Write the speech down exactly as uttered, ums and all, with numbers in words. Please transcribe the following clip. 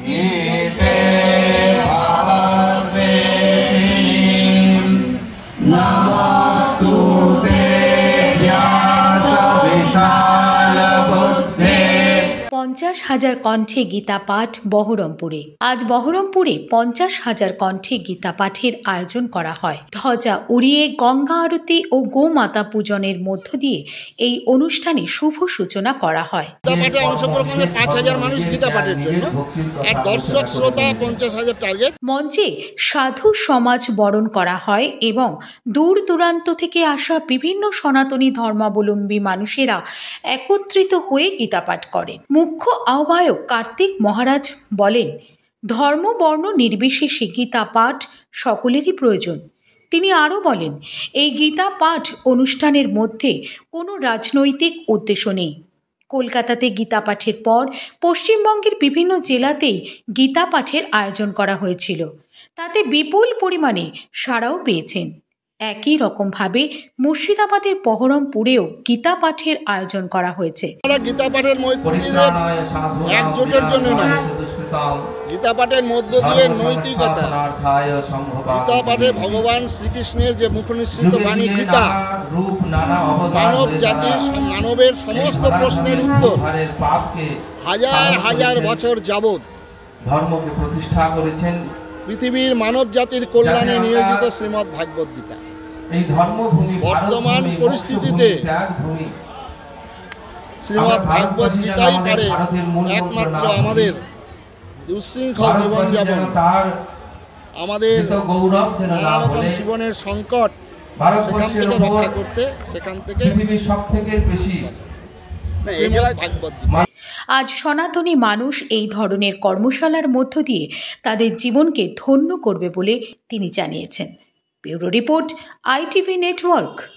পঞ্চাশ হাজার কণ্ঠে গীতা পাঠ বহরমপুরে। আজ বহরমপুরে পঞ্চাশ হাজার কণ্ঠে গীতা পাঠের আয়োজন করা হয়। ধ্বজা উড়িয়ে গঙ্গা আরতি ও গোমাতা পূজনের মধ্য দিয়ে এই অনুষ্ঠানে শুভ সূচনা করা হয়। গীতা পাঠে অংশগ্রহণে পাঁচ হাজার মানুষ গীতা পাঠের জন্য, আর দর্শক শ্রোতা পঞ্চাশ হাজার টার্গেট। মঞ্চে সাধু সমাজ বরণ করা হয় এবং দূর দূরান্ত থেকে আসা বিভিন্ন সনাতনী ধর্মাবলম্বী মানুষেরা একত্রিত হয়ে গীতা পাঠ করেন। মুখ্য আহ্বায়ক কার্তিক মহারাজ বলেন, ধর্ম বর্ণ নির্বিশেষে গীতা পাঠ সকলেরই প্রয়োজন। তিনি আরও বলেন, এই গীতা পাঠ অনুষ্ঠানের মধ্যে কোনো রাজনৈতিক উদ্দেশ্য নেই। কলকাতাতে গীতা পাঠের পর পশ্চিমবঙ্গের বিভিন্ন জেলাতেই গীতা পাঠের আয়োজন করা হয়েছিল, তাতে বিপুল পরিমাণে সাড়াও পেয়েছেন। একই রকমভাবে মুর্শিদাবাদের বহরমপুরেও গীতা পাঠের আয়োজন করা হয়েছে। গীতা পাঠের মধ্য দিয়ে একজোটের জন্য নয়, গীতা পাঠের মধ্য দিয়ে নৈতিকতা, গীতা পাঠে ভগবান শ্রীকৃষ্ণের যে মুখনিসৃত বাণী গীতা, মানব জাতির মানবের সমস্ত প্রশ্নের উত্তর হাজার হাজার বছর যাবৎ ধর্মকে প্রতিষ্ঠা করেছেন। পৃথিবীর মানব জাতির কল্যাণে নিয়োজিত শ্রীমদ্ ভাগবত গীতা এই ধর্মভূমি বর্তমান পরিস্থিতিতে শ্রীমদ্ ভাগবত গীতাই পারে একমাত্র আমাদের উচ্ছৃঙ্খল জীবনযাপন, আমাদের নানা রকম জীবনের সংকট সেখান থেকে রক্ষা করতে, সেখান থেকে সব থেকে বেশি শ্রীমদ্ ভাগবত গীতা। আজ সনাতনী মানুষ এই ধরনের কর্মশালার মধ্য দিয়ে তাদের জীবনকে ধন্য করবে বলে তিনি জানিয়েছেন। Bureau report, ITV network.